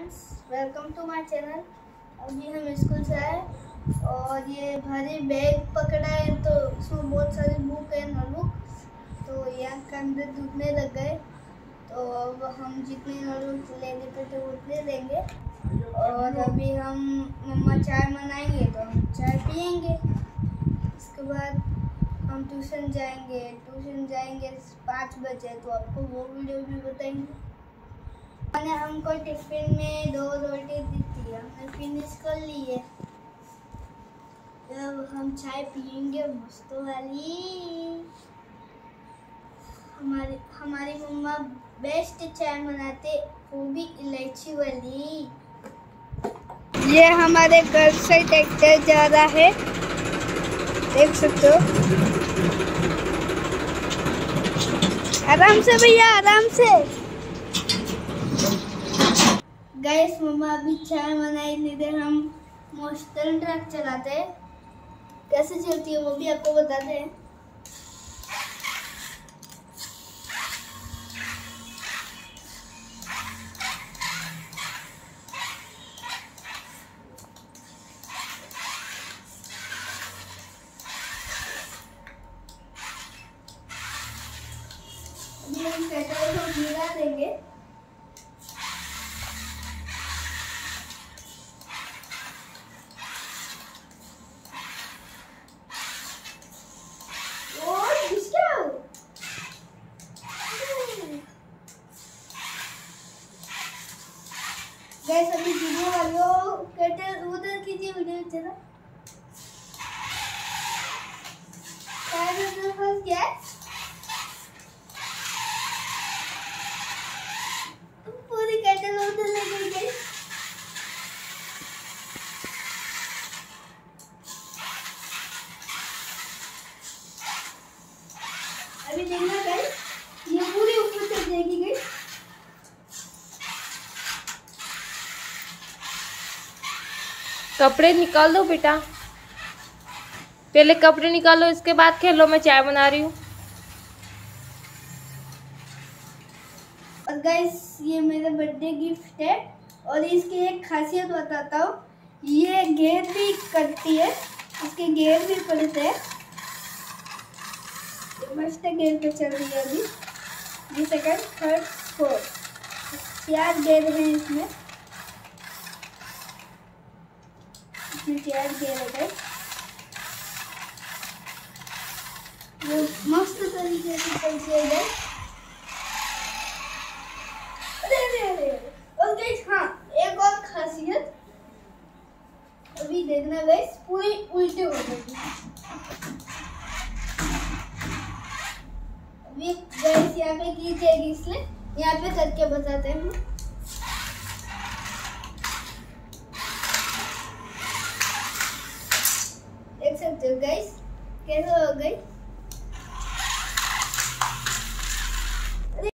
Friends, welcome to my channel. अभी हम school से आए और ये भारी बैग पकड़ा है तो उसमें बहुत सारी बुक है, नोटबुक। तो यहाँ के अंदर दुखने लग गए तो अब हम जितने नोटबुक लेने पे थे उतने लेंगे। और अभी हम मम्मा चाय बनाएंगे तो हम चाय पियेंगे। इसके बाद हम ट्यूशन जाएंगे 5 बजे, तो आपको वो वीडियो भी बताएंगे। मैंने हमको टिफिन में 2 रोटी दी थी, हमने फिनिश कर ली है। अब हम चाय पियेंगे मस्त वाली। हमारी मम्मा बेस्ट चाय बनाते, वो भी इलायची वाली। ये हमारे घर से ट्रैक्टर जा रहा है, देख सकते हो। आराम से भैया, आराम से। गैस मम्मा अभी चाय बनाई, इधर हम मोस्टर ट्रक चलाते हैं। कैसे चलती है वो भी आपको बताते हैं। अभी हम पेट्रोल को गिरा देंगे। गैस अभी वीडियो वालों कहते उधर कीजिए, वीडियो चला क्या पूरी कहते उधर ले गई। अभी देखना गाइस, ये पूरी ऊपर चढ़ जाएगी गाइस। कपड़े निकाल दो बेटा, पहले कपड़े निकालो, इसके बाद खेलो। मैं चाय बना रही हूँ। और गाइस ये मेरा बर्थडे गिफ्ट है और इसकी एक खासियत बताता हूँ। ये गेयर भी करती है, इसके गेयर भी पड़ते हैं। मस्त गेयर पे चल रही है अभी। सेकंड, थर्ड, फोर्थ, 4 गेयर हैं इसमें। 4 गेयर है। वो मस्त तरीके से चलती है। और गाइस हाँ, एक और खासियत अभी देखना गाइस, पूरी उल्टे हो जाएगी। अभी गाइस यहाँ पे की जाएगी, इसलिए यहाँ पे करके बताते हैं। देख सकते हो गाइस कैसे हो गई।